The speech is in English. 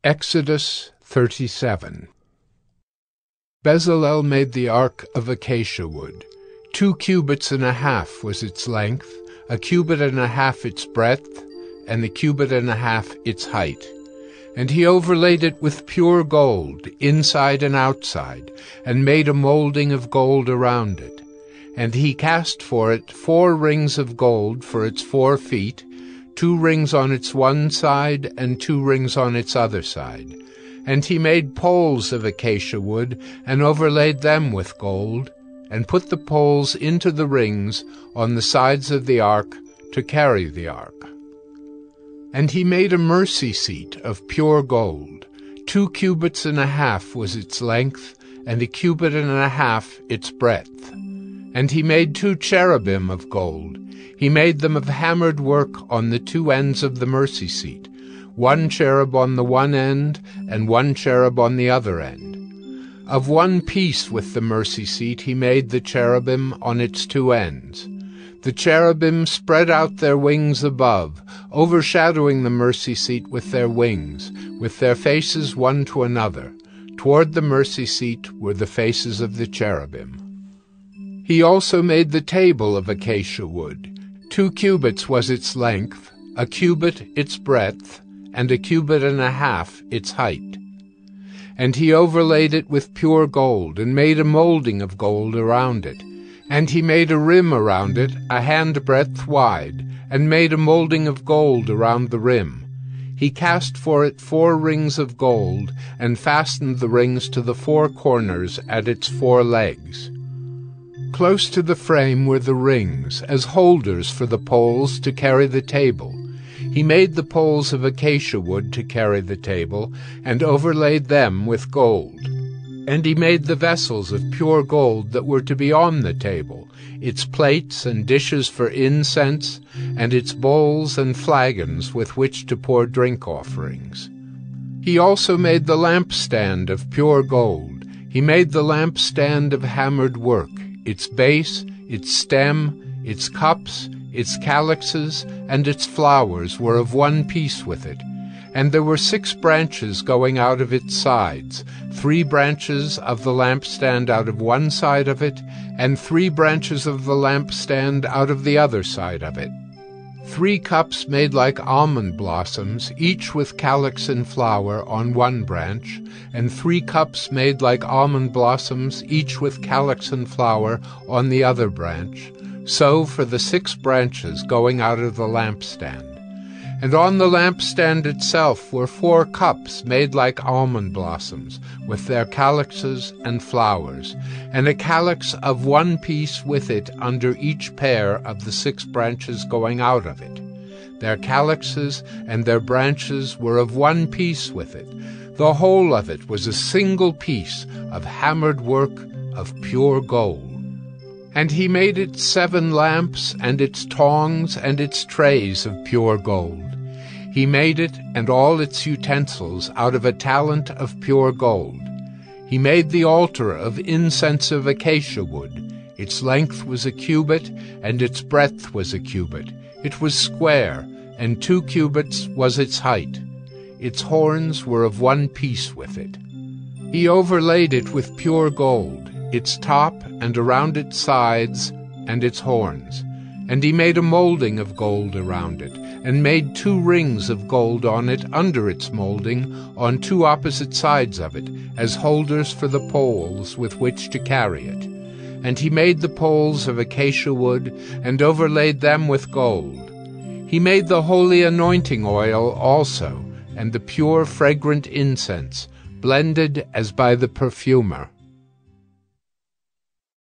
Exodus 37. Bezalel made the ark of acacia wood. 2 cubits and a half was its length, 1 cubit and a half its breadth, and 1 cubit and a half its height. And he overlaid it with pure gold, inside and outside, and made a molding of gold around it. And he cast for it 4 rings of gold for its 4 feet, 2 rings on its one side, and 2 rings on its other side. And he made poles of acacia wood, and overlaid them with gold, and put the poles into the rings on the sides of the ark to carry the ark. And he made a mercy seat of pure gold. 2 cubits and a half was its length, and 1 cubit and a half its breadth. And he made 2 cherubim of gold. He made them of hammered work on the 2 ends of the mercy seat, 1 cherub on the one end, and 1 cherub on the other end. Of one piece with the mercy seat he made the cherubim on its 2 ends. The cherubim spread out their wings above, overshadowing the mercy seat with their wings, with their faces one to another. Toward the mercy seat were the faces of the cherubim. He also made the table of acacia wood. 2 cubits was its length, 1 cubit its breadth, and 1 cubit and a half its height. And he overlaid it with pure gold, and made a molding of gold around it. And he made a rim around it, a handbreadth wide, and made a molding of gold around the rim. He cast for it 4 rings of gold, and fastened the rings to the 4 corners at its 4 legs. Close to the frame were the rings, as holders for the poles to carry the table. He made the poles of acacia wood to carry the table, and overlaid them with gold. And he made the vessels of pure gold that were to be on the table, its plates and dishes for incense, and its bowls and flagons with which to pour drink offerings. He also made the lampstand of pure gold. He made the lampstand of hammered work, its base, its stem, its cups, its calyxes, and its flowers were of one piece with it. And there were 6 branches going out of its sides, 3 branches of the lampstand out of one side of it, and 3 branches of the lampstand out of the other side of it. 3 cups made like almond blossoms, each with calyx and flower on one branch, and 3 cups made like almond blossoms, each with calyx and flower on the other branch, so for the 6 branches going out of the lampstand. And on the lampstand itself were 4 cups made like almond blossoms, with their calyxes and flowers, and a calyx of one piece with it under each pair of the 6 branches going out of it. Their calyxes and their branches were of one piece with it. The whole of it was a single piece of hammered work of pure gold. And he made it 7 lamps, and its tongs, and its trays of pure gold. He made it and all its utensils out of a talent of pure gold. He made the altar of incense of acacia wood. Its length was 1 cubit, and its breadth was 1 cubit. It was square, and 2 cubits was its height. Its horns were of one piece with it. He overlaid it with pure gold, its top and around its sides, and its horns. And he made a molding of gold around it, and made 2 rings of gold on it under its molding, on 2 opposite sides of it, as holders for the poles with which to carry it. And he made the poles of acacia wood, and overlaid them with gold. He made the holy anointing oil also, and the pure fragrant incense, blended as by the perfumer.